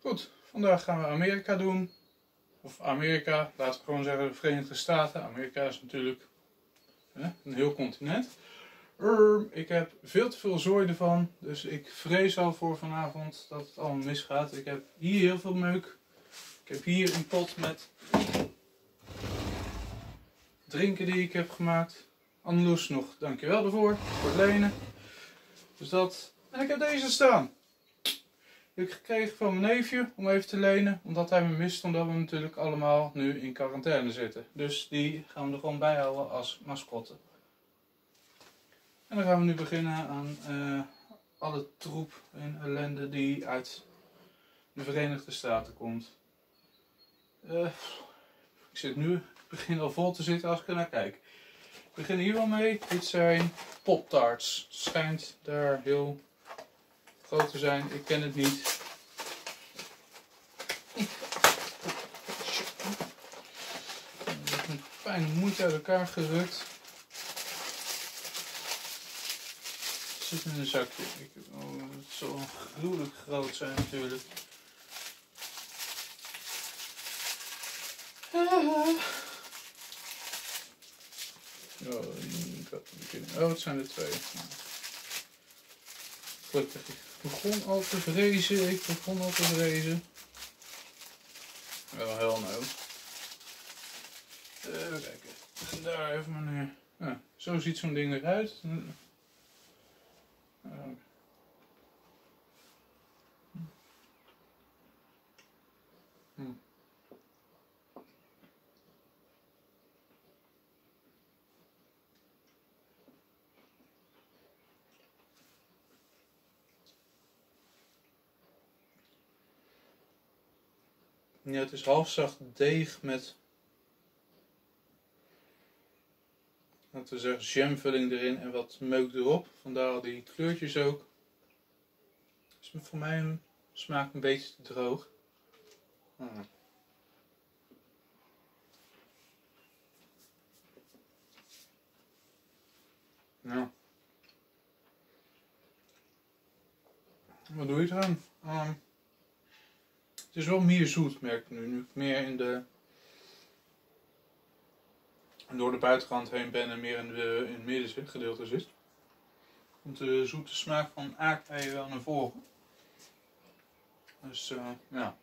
Goed, vandaag gaan we Amerika doen. Of Amerika, laten we gewoon zeggen de Verenigde Staten. Amerika is natuurlijk een heel continent. Ik heb veel te veel zooi ervan, dus ik vrees al voor vanavond dat het allemaal misgaat. Ik heb hier heel veel meuk. Ik heb hier een pot met drinken die ik heb gemaakt. Anneloes nog, dankjewel ervoor, voor het lenen. Dus dat. En ik heb deze staan. Die heb ik gekregen van mijn neefje om even te lenen, omdat hij me mist, omdat we natuurlijk allemaal nu in quarantaine zitten. Dus die gaan we er gewoon bij houden als mascotte. En dan gaan we nu beginnen aan alle troep en ellende die uit de Verenigde Staten komt. Ik begin al vol te zitten als ik er naar kijk. Ik begin hier wel mee. Dit zijn Pop-Tarts. Schijnt daar heel groot te zijn. Ik ken het niet. Met pijn en moeite uit elkaar gerukt. Het zit in een zakje. Het zal gruwelijk groot zijn natuurlijk. Oh, het zijn er twee. Gelukkig, ik begon al te vrezen. Wel heel nou. Even kijken. Daar even maar neer. Ja, zo ziet zo'n ding eruit. Ja, het is halfzacht deeg met, laten we zeggen, jamvulling erin en wat meuk erop. Vandaar al die kleurtjes ook. Dus voor mij smaakt een beetje te droog. Nou. Wat doe je eraan? Het is wel meer zoet, merk ik nu. Nu ik meer door de buitenkant heen ben en meer in het middengedeelte zit. Komt de zoete smaak van aardbeien wel naar voren. Dus ja.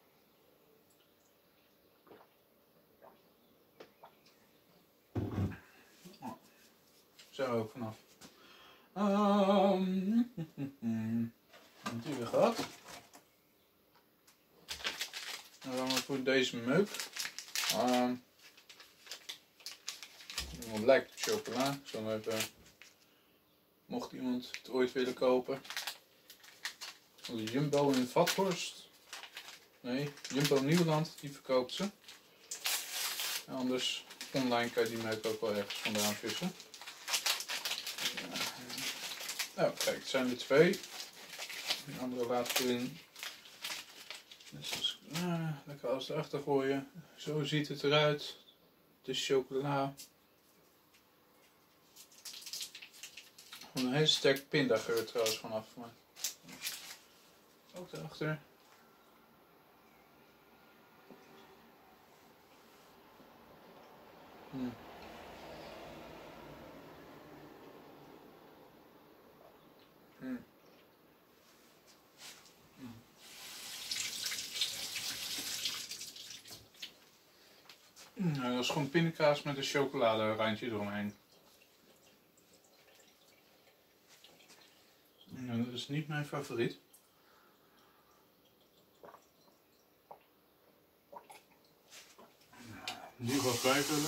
Zo ook vanaf. Die weer gehad. Dan gaan we voor deze meuk. Het lijkt op chocola. Ik zal even, mocht iemand het ooit willen kopen. Jumbo in Vathorst. Nee, Jumbo Nieuwland, die verkoopt ze. En anders online kan je die meuk ook wel ergens vandaan vissen. Nou, kijk, het zijn er twee. Die andere laat ik erin. Dus, lekker alles erachter gooien. Zo ziet het eruit. Het is chocola. Een hele sterk pindageur trouwens vanaf. Maar ook erachter. Nou, dat is gewoon pindakaas met een chocoladerandje eromheen. Nou, dat is niet mijn favoriet. Die wat bijvullen.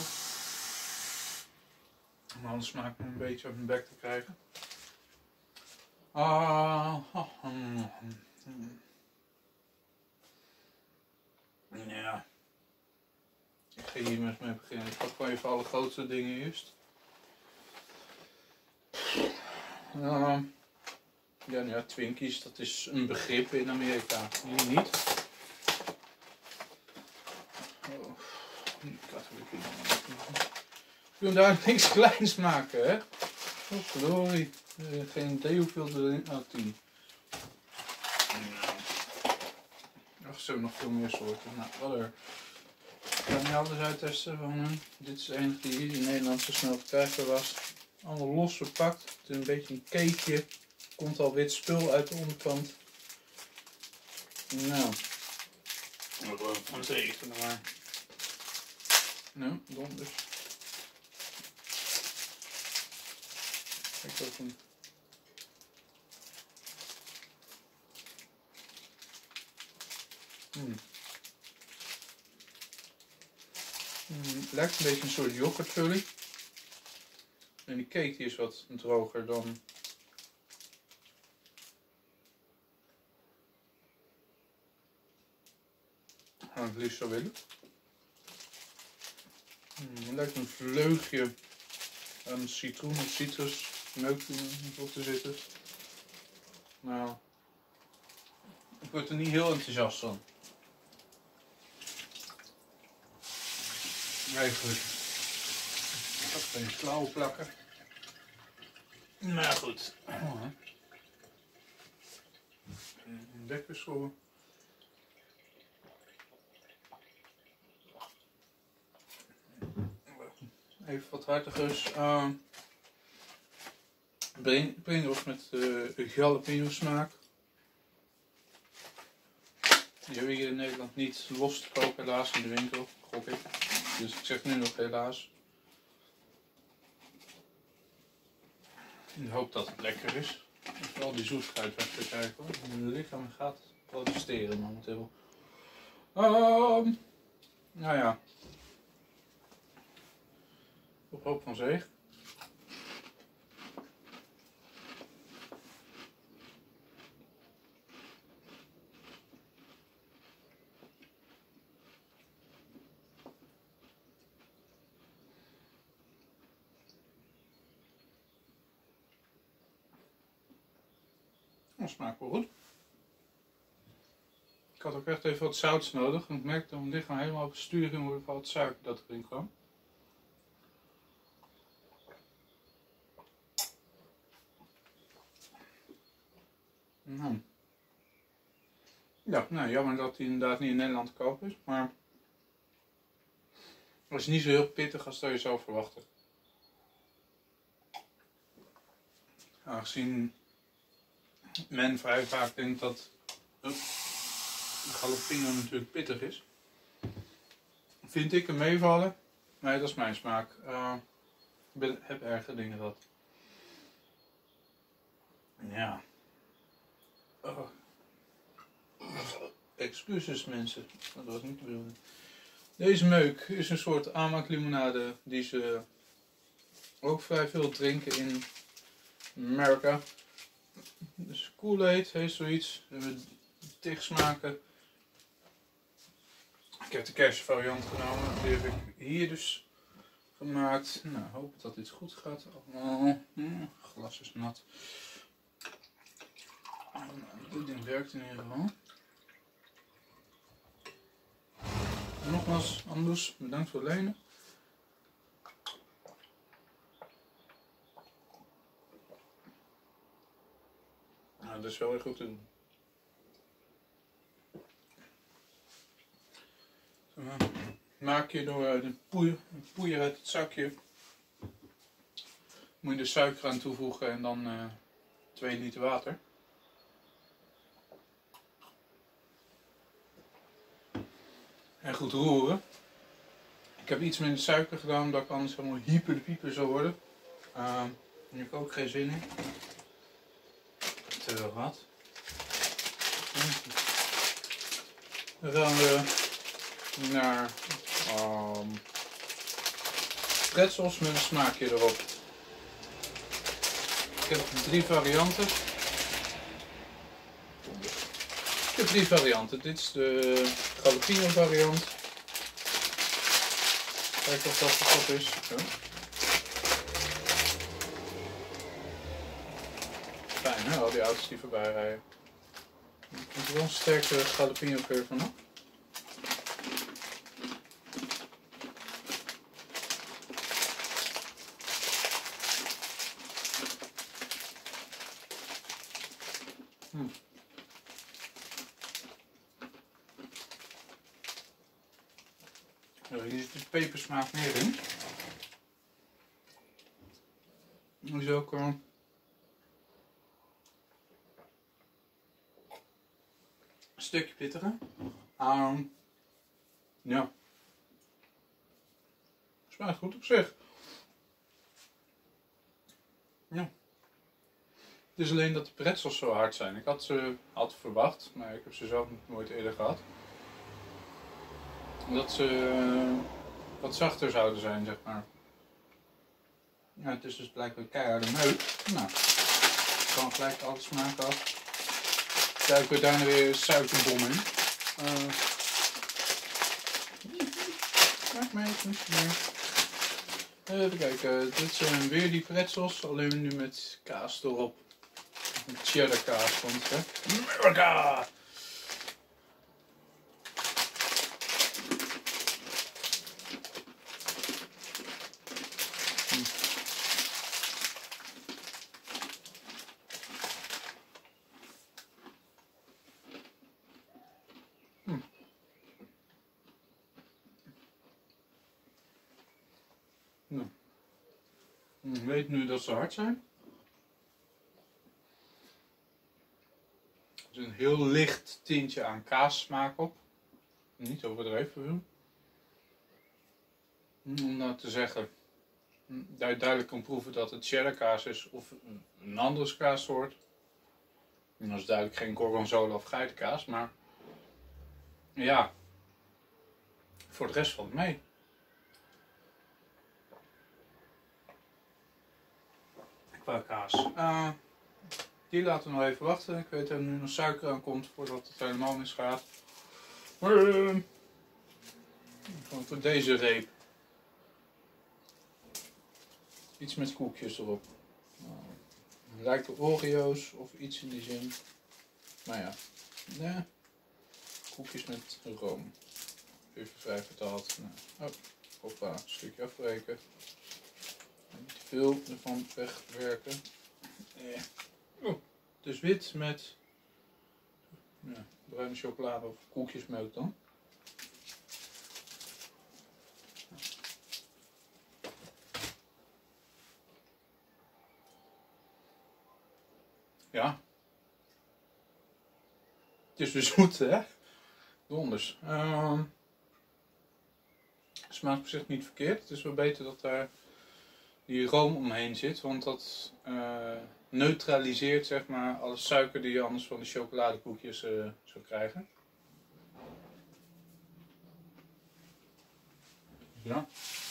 Om alle smaak een beetje op mijn bek te krijgen. Ja. Ik ga hier mee beginnen. Ik pak gewoon even alle grootste dingen eerst. Ja, Twinkies, dat is een begrip in Amerika. Hier niet. Je kunt daar niks kleins maken, hè? Oh, glorie. Geen idee hoeveel erin. 10. Ze hebben nog veel meer soorten. Nou, wat er. Ik ga niet alles uittesten van hun. Dit is de enige die hier in Nederland zo snel verkrijgbaar was. Allemaal los verpakt. Het is een beetje een cakeje. Komt al wit spul uit de onderkant. Nou. Van 7 maar. Nou, donders. Kijk ook een. Het lijkt een beetje een soort yoghurtjully. En die cake die is wat droger dan. Zou ik het liefst zo willen. Het lijkt een vleugje aan citroen of citrus meuk op te zitten. Nou, ik word er niet heel enthousiast van. Eigenlijk. Ik had geen klauwen plakken. Nou goed. Een bekbeschouwen. Even wat hartigers. Pringles met jalapeno smaak. Die hebben we hier in Nederland niet los te kopen, helaas, in de winkel, gok ik. Dus ik zeg nu nog helaas. Ik hoop dat het lekker is. Ik wil die zoetigheid weg te krijgen hoor. Mijn lichaam gaat protesteren momenteel. Nou ja. Op hoop van zege. Dat smaakt wel goed. Ik had ook echt even wat zouts nodig. En ik merkte dat mijn lichaam helemaal gestuurd ging worden van het suiker dat erin kwam. Ja, nou, jammer dat hij inderdaad niet in Nederland te koop is. Maar het is niet zo heel pittig als dat je zou verwachten. Aangezien men vrij vaak denkt dat jalapeno natuurlijk pittig is. Vind ik hem meevallen. Nee, dat is mijn smaak. Ik heb erge dingen gehad. Ja. Excuses mensen, dat was niet de bedoeling. Deze meuk is een soort aanmaaklimonade die ze ook vrij veel drinken in Amerika. Dus Kool-Aid heeft zoiets. We hebben tig smaken. Ik heb de kerstvariant genomen. Die heb ik hier dus gemaakt. Nou, hoop dat dit goed gaat allemaal. Glas is nat. Dit ding werkt in ieder geval. Nogmaals, Anders, bedankt voor het lenen. Nou, dat is wel weer goed te doen. Maak je door de poeier uit het zakje. Moet je de suiker aan toevoegen en dan 2 liter water. En goed roeren. Ik heb iets minder suiker gedaan omdat ik anders helemaal hyper de pieper zou worden. Daar heb ik ook geen zin in. Te wat. Dan gaan we naar pretzels met een smaakje erop. Ik heb 3 varianten. Dit is de jalapeno variant. Kijk of dat erop is. Zo. Fijn hè, al die auto's die voorbij rijden. Er komt wel een sterke jalapeno geur vanaf. Hier zit de pepersmaak meer in. Er is ook een stukje pittiger. Ja. Smaakt goed op zich. Ja. Het is alleen dat de pretzels zo hard zijn. Ik had ze verwacht, maar ik heb ze zelf nooit eerder gehad. Dat ze wat zachter zouden zijn, zeg maar. Ja, het is dus blijkbaar keiharde meuk. Nou, dan gelijk alle smaak af. Duiken we daarna weer suikerbom in. Maakt mij even niet meer. Even kijken, dit zijn weer die pretzels, alleen nu met kaas erop. Met cheddar kaas, want hè. Amerika! Nou. Ik weet nu dat ze hard zijn. Er is een heel licht tintje aan kaassmaak op. Niet overdreven. Om nou te zeggen dat je duidelijk kan proeven dat het cheddar kaas is of een andere kaassoort. En dat is duidelijk geen gorgonzola of geitenkaas, maar ja, voor de rest valt het mee. Qua kaas. Die laten we nog even wachten. Ik weet dat er nu nog suiker aan komt voordat het helemaal misgaat. Gewoon voor deze reep. Iets met koekjes erop. Lijkt op Oreo's of iets in die zin. Maar ja. Nee. Koekjes met room. Even vrij vertaald. Nou. Oh, hoppa. Een stukje afbreken. Niet te veel ervan wegwerken. Oh, het is wit met bruine chocolade of koekjesmelk dan. Ja. Het is weer zoet, hè? Donders. Smaakt op zich niet verkeerd. Het is wel beter dat daar die room omheen zit, want dat neutraliseert zeg maar alle suiker die je anders van de chocoladekoekjes zou krijgen. Ja.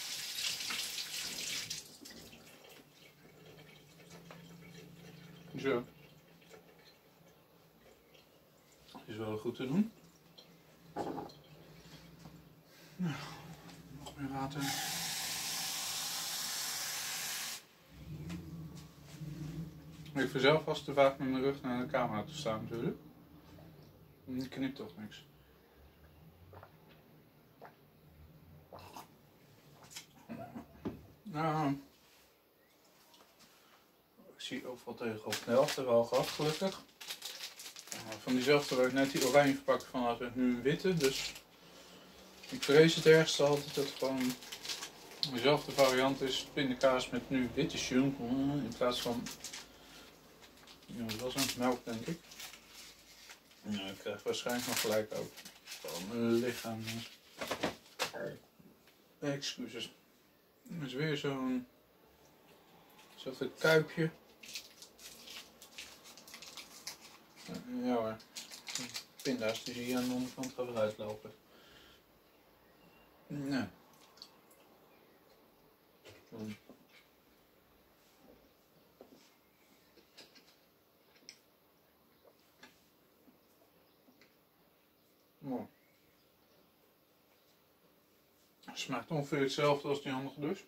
Zo. Is wel goed te doen. Nou, nog meer water. Ik verzelf vast te vaak met mijn rug naar de camera te staan natuurlijk. Ik knip toch niks. Nou, ik zie overal tegen op de helft er wel gehad gelukkig. Van diezelfde waar ik net die oranje verpakt van had, ik nu een witte. Dus ik vrees het ergste altijd dat het gewoon dezelfde variant is. Pindakaas met nu witte junk in plaats van, ja, dat was een melk denk ik. Nou, ik krijg waarschijnlijk nog gelijk ook. Gewoon mijn lichaam. Excuses. Er is weer zo'n kuipje. Ja hoor. Pinda's die zie je aan de onderkant gaan eruit lopen. Nee. Mooi. Smaakt ongeveer hetzelfde als die andere dus.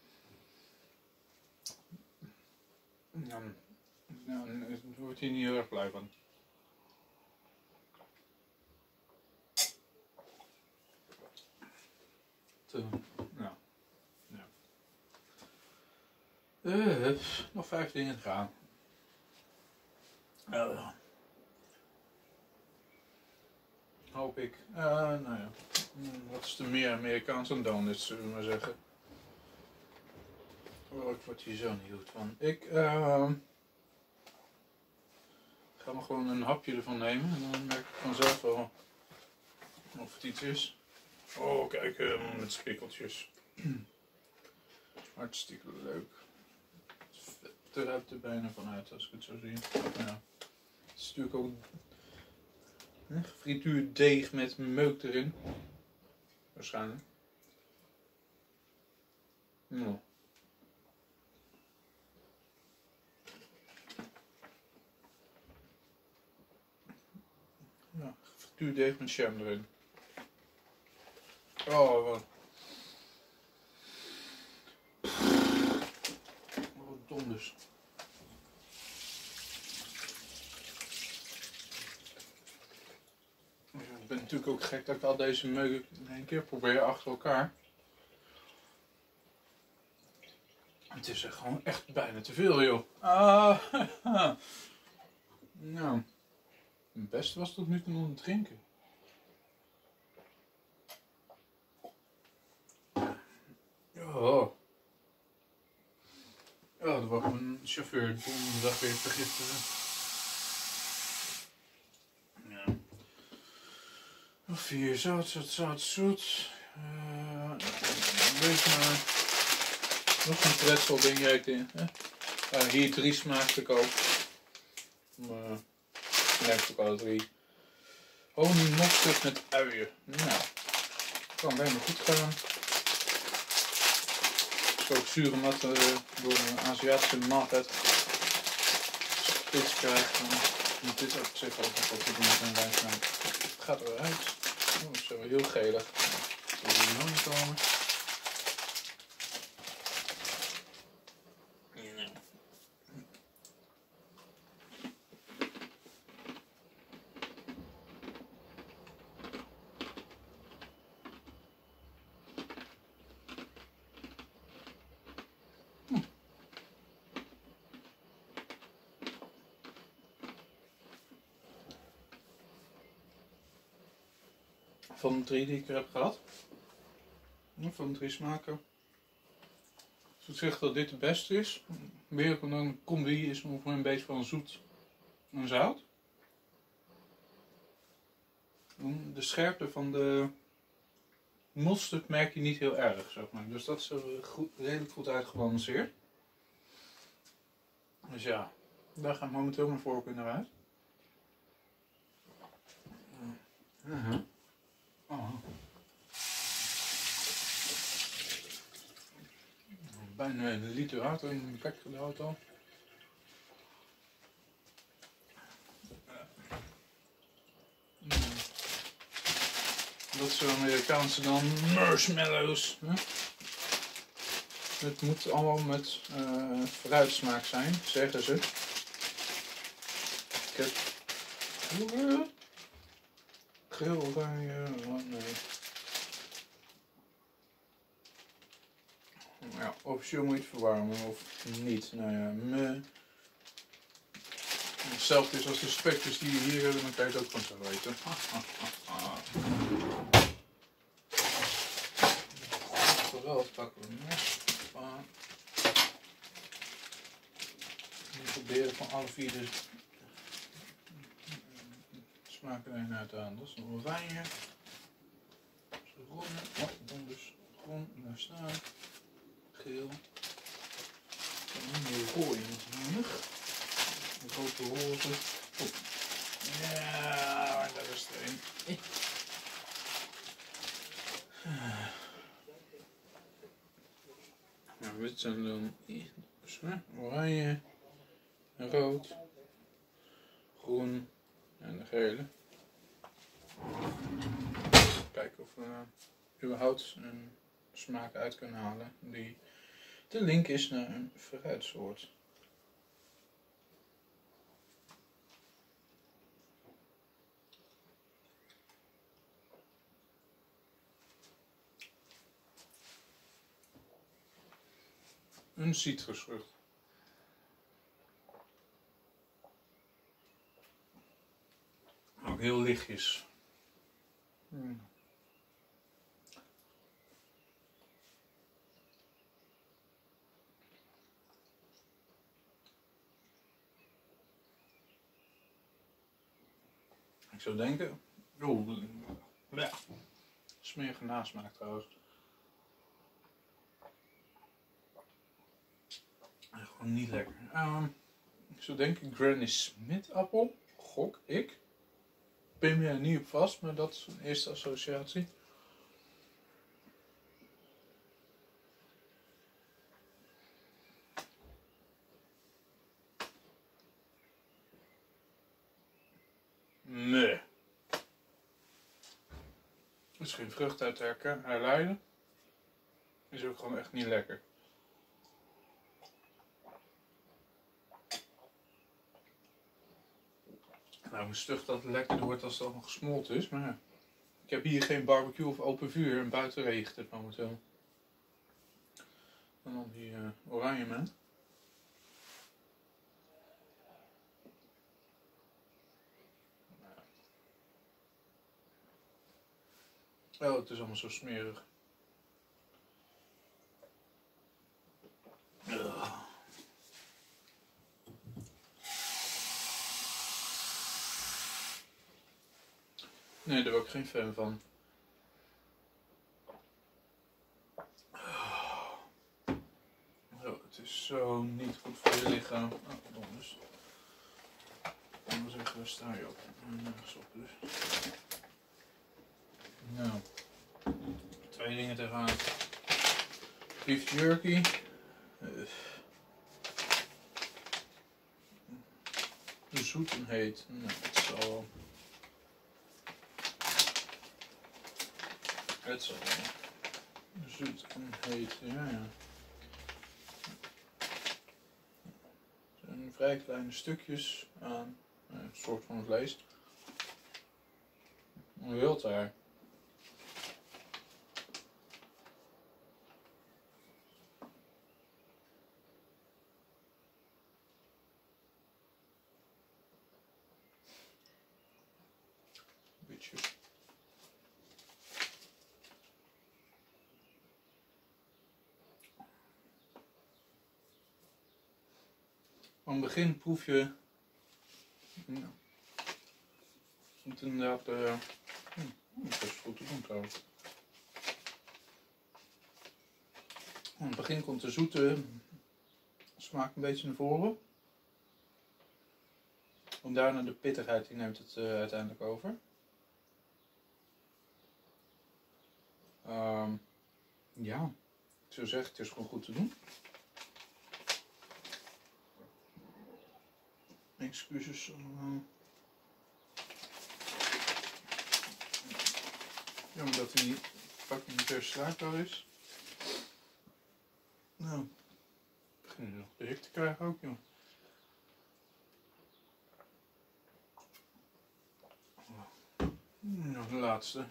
Dan wordt hij niet heel erg blij van. Ja. Nog 5 dingen te gaan. Hoop ik. Nou ja. Wat is er meer Amerikaans dan donuts, zullen we maar zeggen. Oh, ik word hier zo niet goed van. Ik ga maar gewoon een hapje ervan nemen en dan merk ik vanzelf wel of het iets is. Oh, kijk, met spikkeltjes. Hartstikke leuk. Het ruikt er bijna vanuit als ik het zo zie. Ja. Het is natuurlijk ook frituurdeeg met meuk erin. Waarschijnlijk. Ja. Ja, frituurdeeg met jam erin. Oh, wat donders. Ik ben natuurlijk ook gek dat ik al deze meuk in één keer probeer achter elkaar. Het is echt gewoon echt bijna te veel, joh. Nou, het beste was tot nu toe om te drinken. Oh. Ja, dan wordt mijn chauffeur donderdag weer vergiftigen. Ja. Nog 4 zout. Wees maar. Nog een pretzel ding heet in. Hier 3 smaak te koop. Maar merk ook alle 3. Honing mosterd met uien. Nou, kan helemaal goed gaan. Als je ook zure matten door een Aziatische maaltijd spits krijgt, dan moet dit op zich ook nog wat te doen met een wijnsmaak. Het gaat eruit. Oh, dat is wel heel gelig. Zal er hier nog komen? Van de 3 die ik er heb gehad, van de 3 smaken, als ik zeg dat dit de beste is, weer een combi is ongeveer een beetje van zoet en zout. De scherpte van de mosterd merk je niet heel erg, zeg maar. Dus dat is redelijk goed uitgebalanceerd. Dus ja, daar gaat momenteel mijn voorkeur naar uit. Bijna een liter water in mijn bek gedouwd al. Dat is zo Amerikaanse dan marshmallows. Hè? Het moet allemaal met fruitsmaak zijn, zeggen ze. Ik heb geel, oranje, nee. Ja, officieel moet je het verwarmen of niet. Nou ja, hetzelfde is als de spekjes die je hier hebben, dan kan je het ook gewoon zo weten. Vooral pakken we een mes. We proberen van alle 4 de smaken erin uit te halen. Dat is een oranje. Groen, donders, groen, daar staan. Geel. En nu rooi natuurlijk. Een grote roze. Oh. Ja, daar is er een. Nou, dit zijn dan oranje, rood, groen en de gele. Kijken of we überhaupt een smaak uit kunnen halen die de link is naar een fruitsoort. Een citrusvrucht. Ook heel lichtjes. Ik zou denken... Oeh, ja. Smerige nasmaak trouwens. Gewoon niet lekker. Ik zou denken Granny Smith appel. Gok ik. Ben me er niet op vast, maar dat is een eerste associatie. Nee. Er is geen vrucht uit herleiden. Is ook gewoon echt niet lekker. Nou, hoe stug dat het lekkerder wordt als het allemaal gesmolten is, maar ja. Ik heb hier geen barbecue of open vuur en buiten regent het momenteel. En dan die oranje man. Oh, het is allemaal zo smerig. Nee, daar ben ik geen fan van. Oh, het is zo niet goed voor je lichaam. Oh, donders. Dan zeggen we, sta je op? Nergens op dus. Nou, 2 dingen te gaan. Beef jerky. Zoet en heet. Nou, het zal... Het zal... Zoet en heet, ja. Het zijn vrij kleine stukjes aan een soort van vlees. Een wildtaar. Beetje. Aan het begin proef je... Ja. Het inderdaad... dat is goed te doen trouwens. Aan het begin komt de zoete smaak een beetje naar voren. En daarna de pittigheid, die neemt het uiteindelijk over. Ja, ik zou zeggen, het is gewoon goed te doen. Excuses. Jammer dat hij niet fucking vers slaapbaar is. Nou, ik begin nu nog de hik te krijgen ook, joh. Nou, de laatste.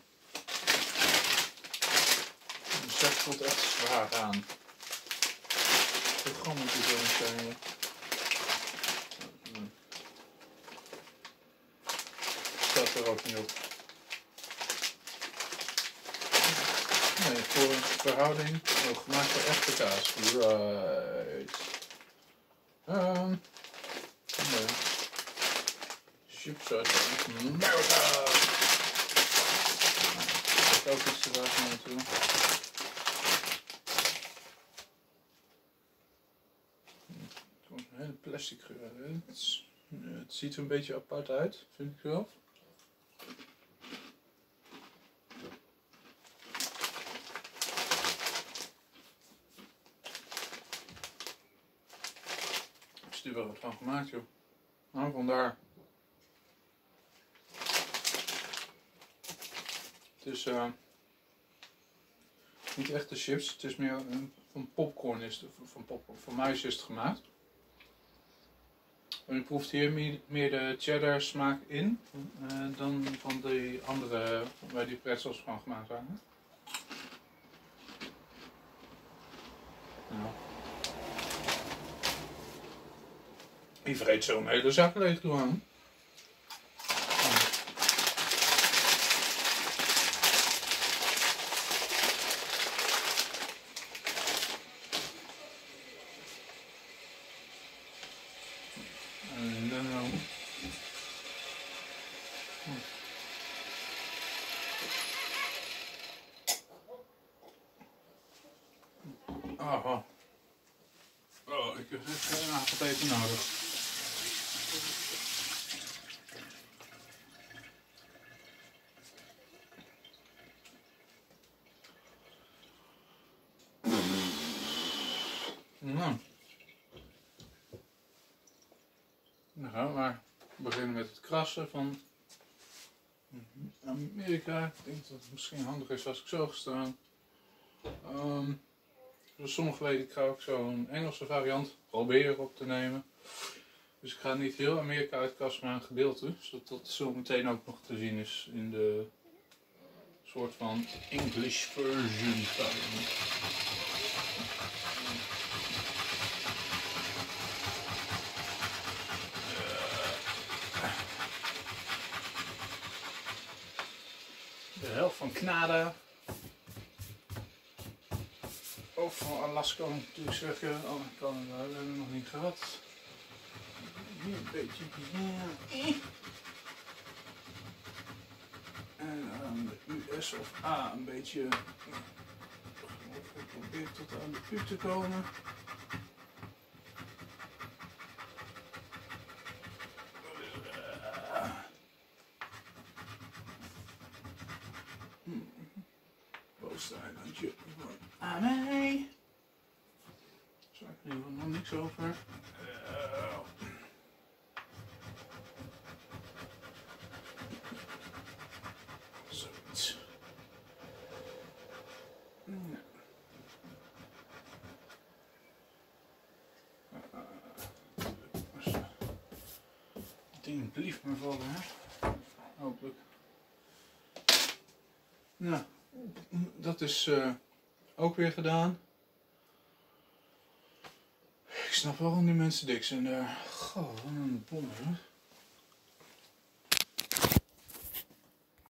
De zak voelt echt zwaar aan. Hoe gewoon moet je zo zijn. Staat er ook niet op. Nee, voor een verhouding. Oh, gemaakt van echte kaas. Right. Nee. Chips uit Amerika. Ik heb ook iets te wachten naartoe. Het wordt een hele plastic geur. Het ziet er een beetje apart uit, vind ik zelf. Is er wel wat van gemaakt, joh. Nou, vandaar. Het is niet echt de chips, het is meer van popcorn is het, van popcorn. Voor muis is het gemaakt. En je proeft hier meer de cheddar smaak in dan van die andere waar die pretzels van gemaakt waren. Nou. Die vreet zo een hele zak leeg door aan. En dan peper nodig. Nou. Dan gaan we maar beginnen met het krassen van Amerika. Ik denk dat het misschien handig is als ik zo ga staan. Dus sommige weken ga ik zo een Engelse variant proberen op te nemen. Dus ik ga niet heel Amerika uitkassen, maar een gedeelte. Zodat dat zo meteen ook nog te zien is in de soort van English version van. De helft van Canada. Of van Alaska moet ik natuurlijk zeggen. Oh, Canada hebben we nog niet gehad. Hier een beetje. En aan de US of A een beetje. Ik probeer tot aan de U te komen. Bovenste eilandje aan mij. Zo, ik er nog niks over. Zoiets. Het ding blieft me vallen, hè? Hopelijk. Nou, dat is ook weer gedaan. Ik snap waarom die mensen dik zijn daar. Goh, wat een bom, hè?